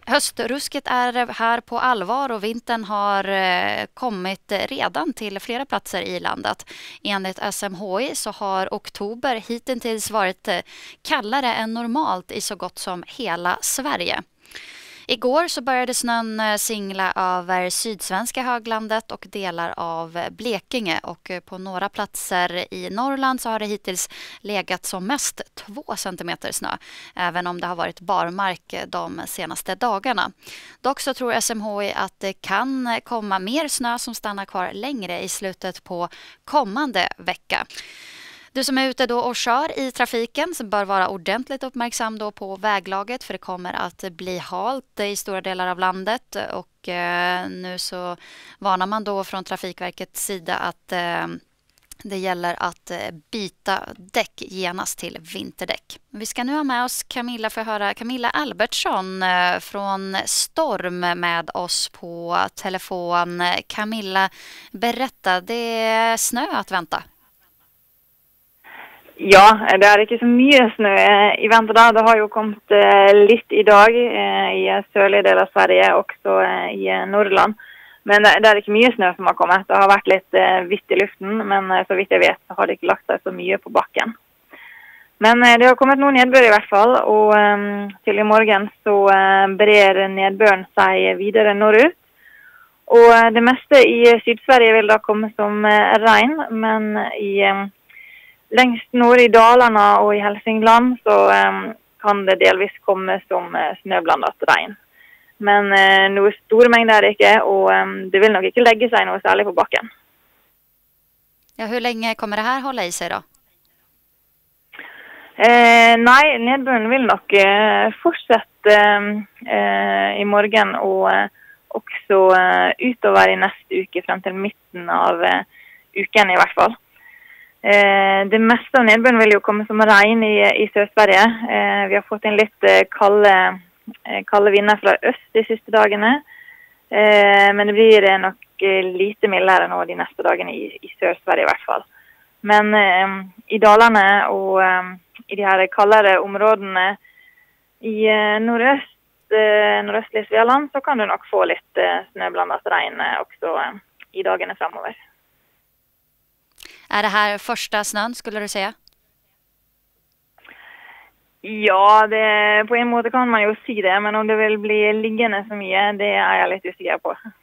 Höstrusket är här på allvar och vintern har kommit redan till flera platser i landet. Enligt SMHI så har oktober hittills varit kallare än normalt i så gott som hela Sverige. Igår så började snön singla över sydsvenska höglandet och delar av Blekinge, och på några platser i Norrland så har det hittills legat som mest 2 centimeter snö, även om det har varit barmark de senaste dagarna. Dock så tror SMHI att det kan komma mer snö som stannar kvar längre i slutet på kommande vecka. Du som är ute då och kör i trafiken så bör vara ordentligt uppmärksam då på väglaget, för det kommer att bli halt i stora delar av landet, och nu så varnar man då från Trafikverkets sida att det gäller att byta däck genast till vinterdäck. Vi ska nu ha med oss Camilla för att höra Camilla Albertsson från Storm med oss på telefon. Camilla, berätta, det är snö att vänta. Ja, det er ikke så mye snø i vente da. Det har jo kommet litt i dag i sørlige del av Sverige, også i Norrland. Men det er ikke mye snø som har kommet. Det har vært litt hvitt i luften, men så vidt jeg vet så har det ikke lagt seg så mye på bakken. Men det har kommet noe nedbør i hvert fall, og til i morgen så brer nedbøren seg videre norrut. Og det meste i Syd-Sverige vil da komme som regn, men lengst nord i Dalarna og i Hälsingland så kan det delvis komme som snøblandet regn. Men noe store mengder er det ikke, og det vil nok ikke legge seg noe særlig på bakken. Ja, hur länge kommer det här hålla i sig då? Nei, nedbøren vil nok fortsette i morgen og også utover i neste uke frem til midten av uken i hvert fall. Det meste av nedbøren vil jo komme som regn i Sør-Sverige. Vi har fått inn litt kalde vinder fra øst de siste dagene, men det blir nok lite mildere nå de neste dagene i Sør-Sverige i hvert fall. Men i Dalarne og i de her kaldere områdene i nordøstlige Svealand så kan du nok få litt snøblandet regn også i dagene fremover. Är det här första snön skulle du säga? Ja, på en måte kan man jo si det, men om det vil bli liggende så mye, det er jeg litt usikker på.